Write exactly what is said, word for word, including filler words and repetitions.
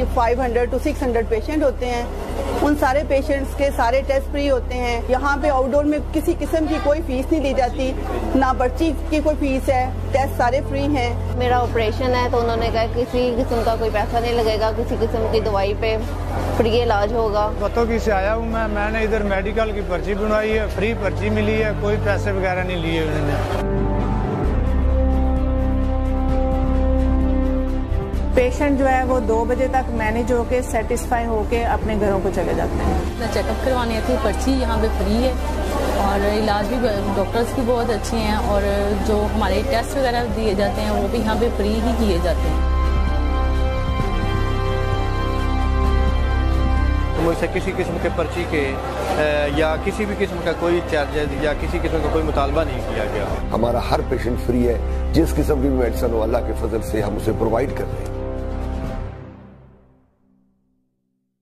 Five hundred to six hundred patient होते हैं। उन सारे पेशेंट्स के सारे टेस्ट फ्री होते हैं। यहाँ पे आउटडोर में किसी किस्म की कोई फीस नहीं ली जाती, ना पर्ची की कोई फीस है, टेस्ट सारे फ्री हैं। मेरा ऑपरेशन है तो उन्होंने कहा किसी किस्म का कोई पैसा नहीं लगेगा, किसी किस्म की दवाई पे फ्री इलाज होगा। बतौकी से आया हूँ मैं मैंने इधर मेडिकल की पर्ची बनवाई है, फ्री पर्ची मिली है, कोई पैसे वगैरह नहीं लिए उन्होंने। पेशेंट जो है वो दो बजे तक मैनेज होके सेटिस्फाई होके अपने घरों को चले जाते हैं। चेकअप करवाने थी, पर्ची यहाँ पे फ्री है और इलाज भी डॉक्टर्स की बहुत अच्छी हैं और जो हमारे टेस्ट वगैरह दिए जाते हैं वो भी यहाँ पे फ्री ही किए जाते हैं। तो मुझसे किसी किस्म के पर्ची के या किसी भी किस्म का कोई चार्जेज या किसी किस्म का कोई मुतालबा नहीं किया गया। हमारा हर पेशेंट फ्री है, जिस किस्म की भी मेडिसिन हो अल्लाह के फजल से हम उसे प्रोवाइड कर रहे हैं।